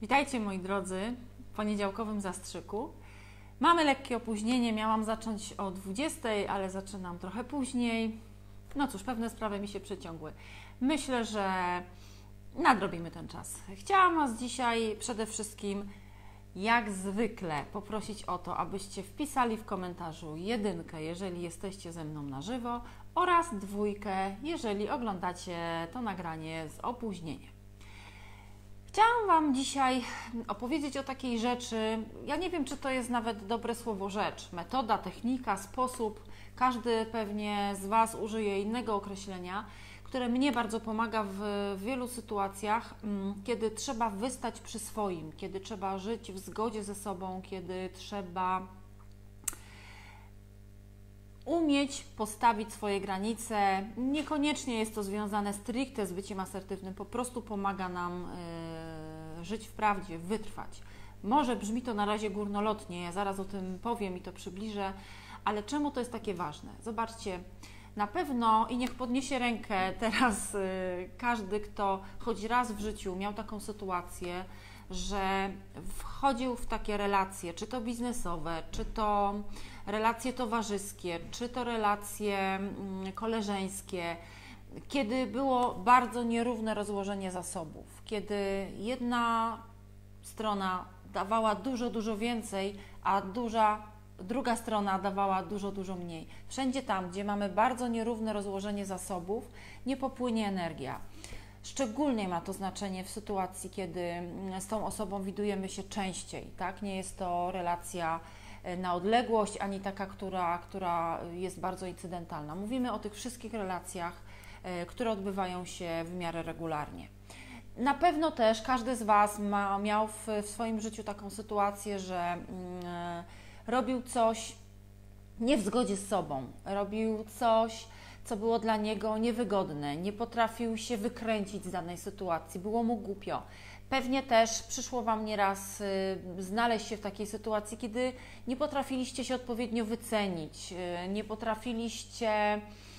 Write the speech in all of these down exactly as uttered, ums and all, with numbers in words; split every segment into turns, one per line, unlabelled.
Witajcie moi drodzy w poniedziałkowym zastrzyku. Mamy lekkie opóźnienie, miałam zacząć o dwudziestej, ale zaczynam trochę później. No cóż, pewne sprawy mi się przeciągły. Myślę, że nadrobimy ten czas. Chciałam Was dzisiaj przede wszystkim, jak zwykle, poprosić o to, abyście wpisali w komentarzu jedynkę, jeżeli jesteście ze mną na żywo, oraz dwójkę, jeżeli oglądacie to nagranie z opóźnieniem. Chciałam Wam dzisiaj opowiedzieć o takiej rzeczy, ja nie wiem, czy to jest nawet dobre słowo rzecz, metoda, technika, sposób, każdy pewnie z Was użyje innego określenia, które mnie bardzo pomaga w wielu sytuacjach, kiedy trzeba wystać przy swoim, kiedy trzeba żyć w zgodzie ze sobą, kiedy trzeba umieć postawić swoje granice. Niekoniecznie jest to związane stricte z byciem asertywnym, po prostu pomaga nam yy, żyć w prawdzie, wytrwać. Może brzmi to na razie górnolotnie, ja zaraz o tym powiem i to przybliżę, ale czemu to jest takie ważne? Zobaczcie, na pewno, i niech podniesie rękę teraz yy, każdy, kto choć raz w życiu miał taką sytuację, że wchodził w takie relacje, czy to biznesowe, czy to relacje towarzyskie, czy to relacje koleżeńskie, kiedy było bardzo nierówne rozłożenie zasobów, kiedy jedna strona dawała dużo, dużo więcej, a duża, druga strona dawała dużo, dużo mniej. Wszędzie tam, gdzie mamy bardzo nierówne rozłożenie zasobów, nie popłynie energia. Szczególnie ma to znaczenie w sytuacji, kiedy z tą osobą widujemy się częściej, tak? Nie jest to relacja na odległość, ani taka, która, która jest bardzo incydentalna. Mówimy o tych wszystkich relacjach, które odbywają się w miarę regularnie. Na pewno też każdy z Was ma, miał w, w swoim życiu taką sytuację, że mm, robił coś nie w zgodzie z sobą, robił coś, co było dla niego niewygodne, nie potrafił się wykręcić z danej sytuacji, było mu głupio. Pewnie też przyszło Wam nieraz y, znaleźć się w takiej sytuacji, kiedy nie potrafiliście się odpowiednio wycenić, y, nie potrafiliście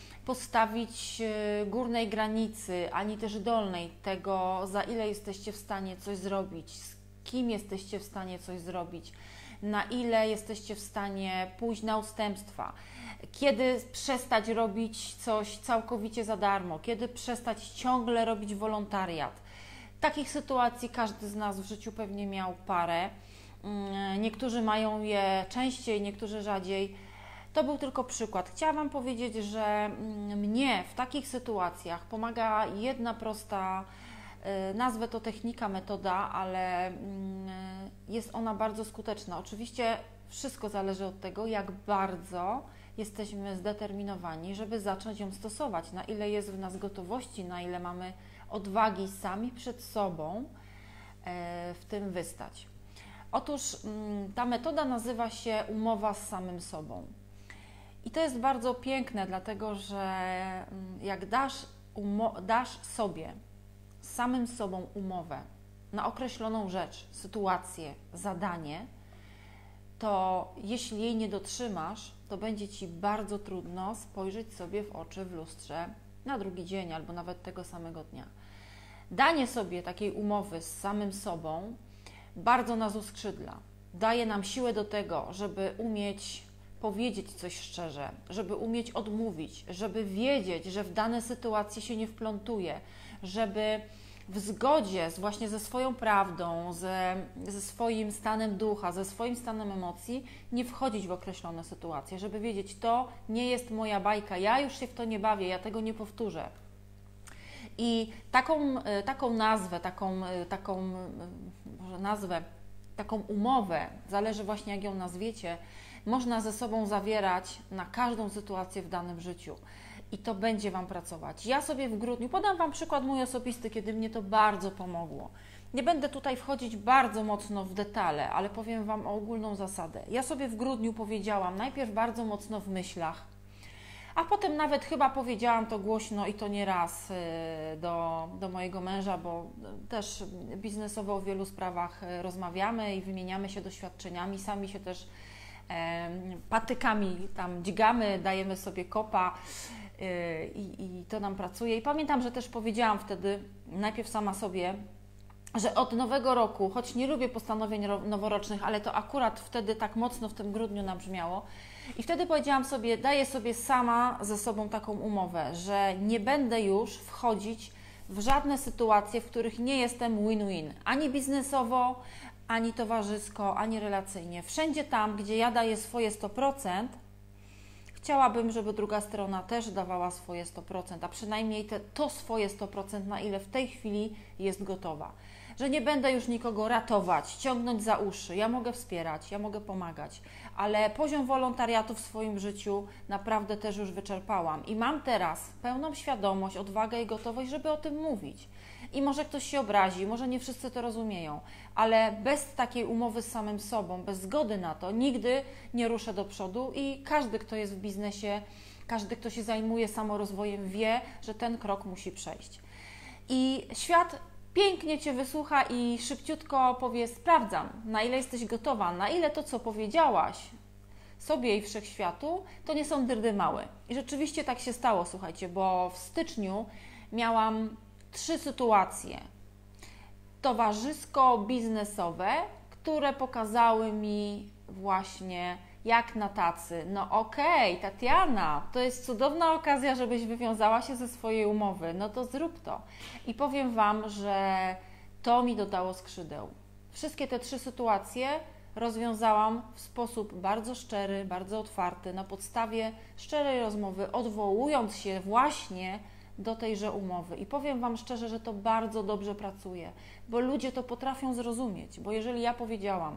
postawić y, górnej granicy, ani też dolnej tego, za ile jesteście w stanie coś zrobić, z kim jesteście w stanie coś zrobić, na ile jesteście w stanie pójść na ustępstwa, kiedy przestać robić coś całkowicie za darmo, kiedy przestać ciągle robić wolontariat. Takich sytuacji każdy z nas w życiu pewnie miał parę. Niektórzy mają je częściej, niektórzy rzadziej. To był tylko przykład. Chciałam Wam powiedzieć, że mnie w takich sytuacjach pomaga jedna prosta, nazwę to technika, metoda, ale jest ona bardzo skuteczna. Oczywiście wszystko zależy od tego, jak bardzo jesteśmy zdeterminowani, żeby zacząć ją stosować, na ile jest w nas gotowości, na ile mamy odwagi sami przed sobą w tym wystać. Otóż ta metoda nazywa się umowa z samym sobą. I to jest bardzo piękne, dlatego że jak dasz, dasz sobie, z samym sobą umowę na określoną rzecz, sytuację, zadanie, to jeśli jej nie dotrzymasz, to będzie Ci bardzo trudno spojrzeć sobie w oczy w lustrze na drugi dzień albo nawet tego samego dnia. Danie sobie takiej umowy z samym sobą bardzo nas uskrzydla. Daje nam siłę do tego, żeby umieć powiedzieć coś szczerze, żeby umieć odmówić, żeby wiedzieć, że w dane sytuacje się nie wplątuje, żeby w zgodzie z, właśnie ze swoją prawdą, ze, ze swoim stanem ducha, ze swoim stanem emocji, nie wchodzić w określone sytuacje, żeby wiedzieć, to nie jest moja bajka, ja już się w to nie bawię, ja tego nie powtórzę. I taką, taką nazwę, taką, taką może nazwę, taką umowę, zależy właśnie jak ją nazwiecie, można ze sobą zawierać na każdą sytuację w danym życiu. I to będzie Wam pracować. Ja sobie w grudniu, podam Wam przykład mój osobisty, kiedy mnie to bardzo pomogło. Nie będę tutaj wchodzić bardzo mocno w detale, ale powiem Wam o ogólną zasadę. Ja sobie w grudniu powiedziałam, najpierw bardzo mocno w myślach, a potem nawet chyba powiedziałam to głośno i to nie raz do, do mojego męża, bo też biznesowo o wielu sprawach rozmawiamy i wymieniamy się doświadczeniami, sami się też e, patykami tam dźgamy, dajemy sobie kopa. I, i to nam pracuje. I pamiętam, że też powiedziałam wtedy najpierw sama sobie, że od nowego roku, choć nie lubię postanowień noworocznych, ale to akurat wtedy tak mocno w tym grudniu nabrzmiało, i wtedy powiedziałam sobie, daję sobie sama ze sobą taką umowę, że nie będę już wchodzić w żadne sytuacje, w których nie jestem win-win, ani biznesowo, ani towarzysko, ani relacyjnie. Wszędzie tam, gdzie ja daję swoje sto procent, chciałabym, żeby druga strona też dawała swoje sto procent, a przynajmniej te, to swoje sto procent, na ile w tej chwili jest gotowa. Że nie będę już nikogo ratować, ciągnąć za uszy. Ja mogę wspierać, ja mogę pomagać, ale poziom wolontariatu w swoim życiu naprawdę też już wyczerpałam. I mam teraz pełną świadomość, odwagę i gotowość, żeby o tym mówić. I może ktoś się obrazi, może nie wszyscy to rozumieją, ale bez takiej umowy z samym sobą, bez zgody na to, nigdy nie ruszę do przodu i każdy, kto jest w biznesie, każdy, kto się zajmuje samorozwojem, wie, że ten krok musi przejść. I świat pięknie Cię wysłucha i szybciutko powie, sprawdzam, na ile jesteś gotowa, na ile to, co powiedziałaś sobie i wszechświatu, to nie są dyrdy małe. I rzeczywiście tak się stało, słuchajcie, bo w styczniu miałam trzy sytuacje towarzysko-biznesowe, które pokazały mi właśnie jak na tacy. No okej, okay, Tatiana, to jest cudowna okazja, żebyś wywiązała się ze swojej umowy. No to zrób to. I powiem Wam, że to mi dodało skrzydeł. Wszystkie te trzy sytuacje rozwiązałam w sposób bardzo szczery, bardzo otwarty, na podstawie szczerej rozmowy, odwołując się właśnie do tejże umowy. I powiem Wam szczerze, że to bardzo dobrze pracuje, bo ludzie to potrafią zrozumieć, bo jeżeli ja powiedziałam,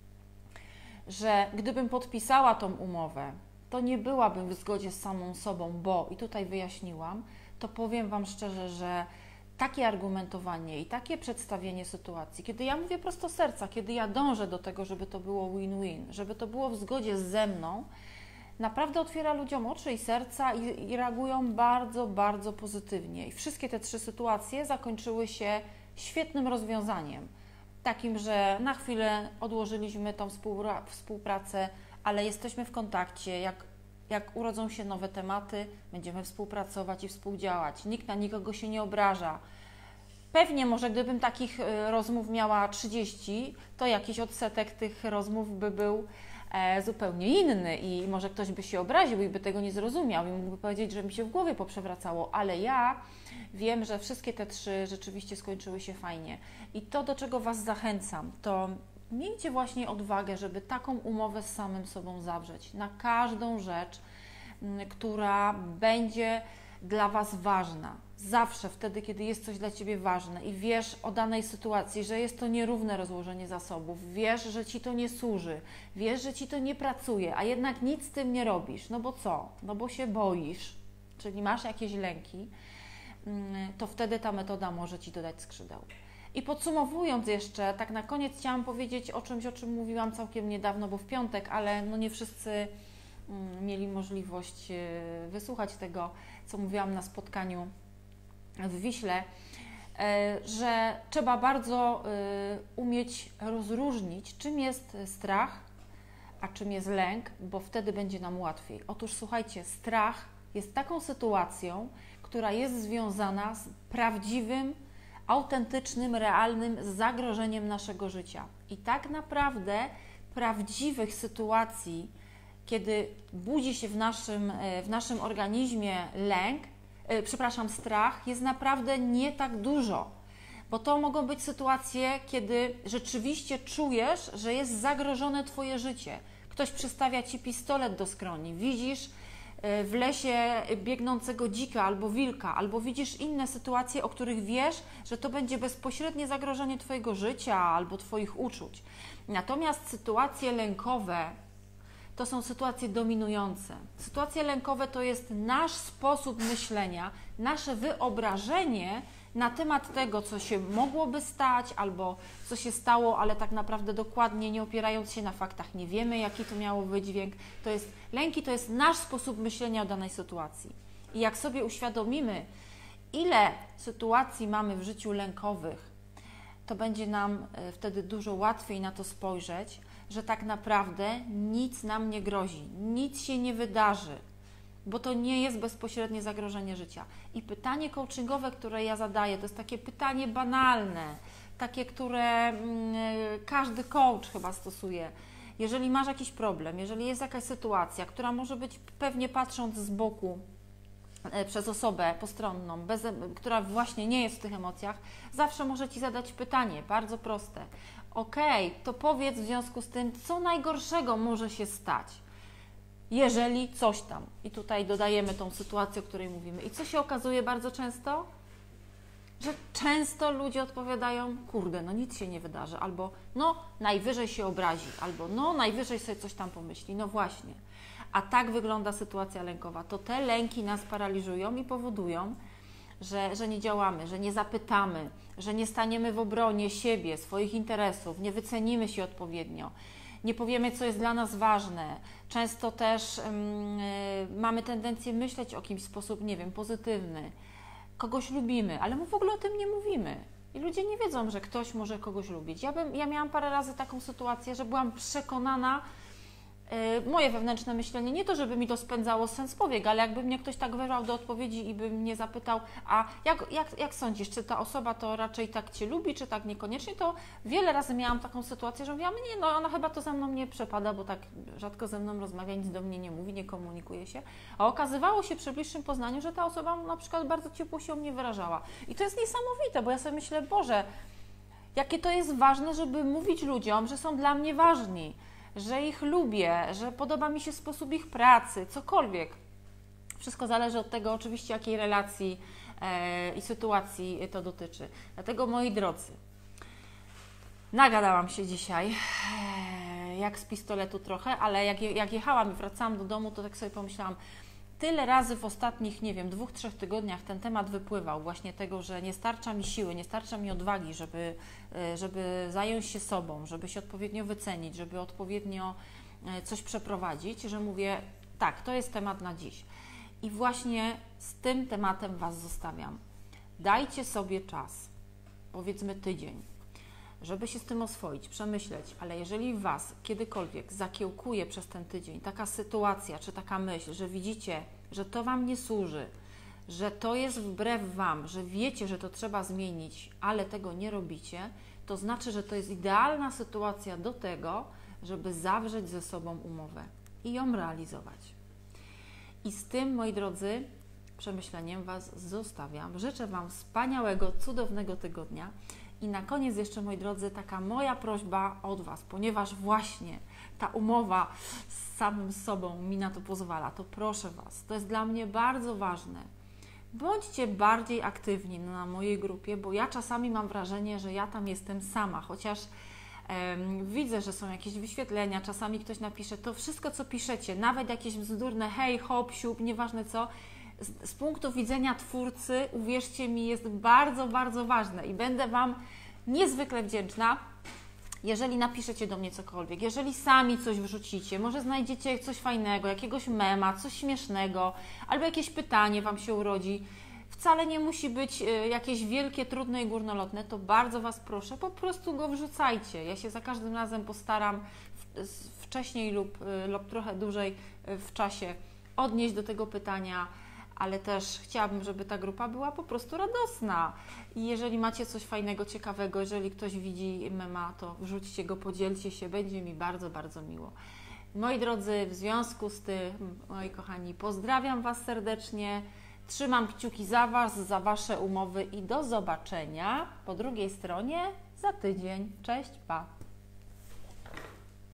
że gdybym podpisała tą umowę, to nie byłabym w zgodzie z samą sobą, bo, i tutaj wyjaśniłam, to powiem Wam szczerze, że takie argumentowanie i takie przedstawienie sytuacji, kiedy ja mówię prosto z serca, kiedy ja dążę do tego, żeby to było win-win, żeby to było w zgodzie ze mną, naprawdę otwiera ludziom oczy i serca i, i reagują bardzo, bardzo pozytywnie. I wszystkie te trzy sytuacje zakończyły się świetnym rozwiązaniem. Takim, że na chwilę odłożyliśmy tą współpracę, ale jesteśmy w kontakcie. Jak, jak urodzą się nowe tematy, będziemy współpracować i współdziałać. Nikt na nikogo się nie obraża. Pewnie może gdybym takich rozmów miała trzydzieści, to jakiś odsetek tych rozmów by był e, zupełnie inny i może ktoś by się obraził i by tego nie zrozumiał i mógłby powiedzieć, że mi się w głowie poprzewracało, ale ja wiem, że wszystkie te trzy rzeczywiście skończyły się fajnie. I to, do czego Was zachęcam, to miejcie właśnie odwagę, żeby taką umowę z samym sobą zawrzeć na każdą rzecz, która będzie dla Was ważna. Zawsze wtedy, kiedy jest coś dla Ciebie ważne i wiesz o danej sytuacji, że jest to nierówne rozłożenie zasobów, wiesz, że Ci to nie służy, wiesz, że Ci to nie pracuje, a jednak nic z tym nie robisz, no bo co? No bo się boisz, czyli masz jakieś lęki, to wtedy ta metoda może Ci dodać skrzydeł. I podsumowując jeszcze, tak na koniec chciałam powiedzieć o czymś, o czym mówiłam całkiem niedawno, bo w piątek, ale no nie wszyscy mieli możliwość wysłuchać tego, co mówiłam na spotkaniu w Wiśle, że trzeba bardzo umieć rozróżnić, czym jest strach, a czym jest lęk, bo wtedy będzie nam łatwiej. Otóż słuchajcie, strach jest taką sytuacją, która jest związana z prawdziwym, autentycznym, realnym zagrożeniem naszego życia. I tak naprawdę prawdziwych sytuacji, kiedy budzi się w naszym, w naszym organizmie lęk, yy, przepraszam, strach, jest naprawdę nie tak dużo. Bo to mogą być sytuacje, kiedy rzeczywiście czujesz, że jest zagrożone Twoje życie. Ktoś przystawia Ci pistolet do skroni, widzisz w lesie biegnącego dzika albo wilka, albo widzisz inne sytuacje, o których wiesz, że to będzie bezpośrednie zagrożenie Twojego życia albo Twoich uczuć. Natomiast sytuacje lękowe to są sytuacje dominujące. Sytuacje lękowe to jest nasz sposób myślenia, nasze wyobrażenie na temat tego, co się mogłoby stać albo co się stało, ale tak naprawdę dokładnie nie opierając się na faktach, nie wiemy, jaki to miało wydźwięk. To jest, lęki to jest nasz sposób myślenia o danej sytuacji. I jak sobie uświadomimy, ile sytuacji mamy w życiu lękowych, to będzie nam wtedy dużo łatwiej na to spojrzeć, że tak naprawdę nic nam nie grozi, nic się nie wydarzy, bo to nie jest bezpośrednie zagrożenie życia. I pytanie coachingowe, które ja zadaję, to jest takie pytanie banalne. takie, które każdy coach chyba stosuje. Jeżeli masz jakiś problem, jeżeli jest jakaś sytuacja, która może być pewnie patrząc z boku przez osobę postronną, bez, która właśnie nie jest w tych emocjach, zawsze może Ci zadać pytanie, bardzo proste. Ok, to powiedz w związku z tym, co najgorszego może się stać, jeżeli coś tam. I tutaj dodajemy tą sytuację, o której mówimy. I co się okazuje bardzo często? Że często ludzie odpowiadają, kurde, no nic się nie wydarzy, albo no najwyżej się obrazi, albo no najwyżej sobie coś tam pomyśli. No właśnie. A tak wygląda sytuacja lękowa. To te lęki nas paraliżują i powodują, że, że nie działamy, że nie zapytamy, że nie staniemy w obronie siebie, swoich interesów, nie wycenimy się odpowiednio, nie powiemy, co jest dla nas ważne. Często też yy, mamy tendencję myśleć o kimś w sposób, nie wiem, pozytywny. Kogoś lubimy, ale my w ogóle o tym nie mówimy. I ludzie nie wiedzą, że ktoś może kogoś lubić. Ja, bym, ja miałam parę razy taką sytuację, że byłam przekonana, yy, moje wewnętrzne myślenie, nie to, żeby mi to spędzało sens powiek, ale jakby mnie ktoś tak wyrwał do odpowiedzi i by mnie zapytał, a jak, jak, jak sądzisz, czy ta osoba to raczej tak Cię lubi, czy tak niekoniecznie, to wiele razy miałam taką sytuację, że mówiłam, nie, no ona chyba to ze mną nie przepada, bo tak rzadko ze mną rozmawia, nic do mnie nie mówi, nie komunikuje się, a okazywało się przy bliższym poznaniu, że ta osoba na przykład bardzo ciepło się o mnie wyrażała. I to jest niesamowite, bo ja sobie myślę, Boże, jakie to jest ważne, żeby mówić ludziom, że są dla mnie ważni, że ich lubię, że podoba mi się sposób ich pracy, cokolwiek. Wszystko zależy od tego oczywiście, jakiej relacji e, i sytuacji to dotyczy. Dlatego, moi drodzy, nagadałam się dzisiaj, e, jak z pistoletu trochę, ale jak, jak jechałam i wracałam do domu, to tak sobie pomyślałam, tyle razy w ostatnich, nie wiem, dwóch, trzech tygodniach ten temat wypływał, właśnie tego, że nie starcza mi siły, nie starcza mi odwagi, żeby, żeby zająć się sobą, żeby się odpowiednio wycenić, żeby odpowiednio coś przeprowadzić, że mówię, tak, to jest temat na dziś. I właśnie z tym tematem Was zostawiam. Dajcie sobie czas, powiedzmy tydzień, żeby się z tym oswoić, przemyśleć, ale jeżeli Was kiedykolwiek zakiełkuje przez ten tydzień taka sytuacja, czy taka myśl, że widzicie, że to Wam nie służy, że to jest wbrew Wam, że wiecie, że to trzeba zmienić, ale tego nie robicie, to znaczy, że to jest idealna sytuacja do tego, żeby zawrzeć ze sobą umowę i ją realizować. I z tym, moi drodzy, przemyśleniem Was zostawiam. Życzę Wam wspaniałego, cudownego tygodnia. I na koniec jeszcze, moi drodzy, taka moja prośba od Was, ponieważ właśnie ta umowa z samym sobą mi na to pozwala, to proszę Was, to jest dla mnie bardzo ważne. Bądźcie bardziej aktywni na mojej grupie, bo ja czasami mam wrażenie, że ja tam jestem sama, chociaż em, widzę, że są jakieś wyświetlenia, czasami ktoś napisze, to wszystko, co piszecie, nawet jakieś bzdurne hej, hop, siup, nieważne co, z, z punktu widzenia twórcy, uwierzcie mi, jest bardzo, bardzo ważne i będę Wam niezwykle wdzięczna, jeżeli napiszecie do mnie cokolwiek, jeżeli sami coś wrzucicie, może znajdziecie coś fajnego, jakiegoś mema, coś śmiesznego, albo jakieś pytanie Wam się urodzi. Wcale nie musi być jakieś wielkie, trudne i górnolotne, to bardzo Was proszę, po prostu go wrzucajcie. Ja się za każdym razem postaram wcześniej lub, lub trochę dłużej w czasie odnieść do tego pytania, ale też chciałabym, żeby ta grupa była po prostu radosna. I jeżeli macie coś fajnego, ciekawego, jeżeli ktoś widzi mema, to wrzućcie go, podzielcie się, będzie mi bardzo, bardzo miło. Moi drodzy, w związku z tym, moi kochani, pozdrawiam Was serdecznie, trzymam kciuki za Was, za Wasze umowy i do zobaczenia po drugiej stronie za tydzień. Cześć, pa!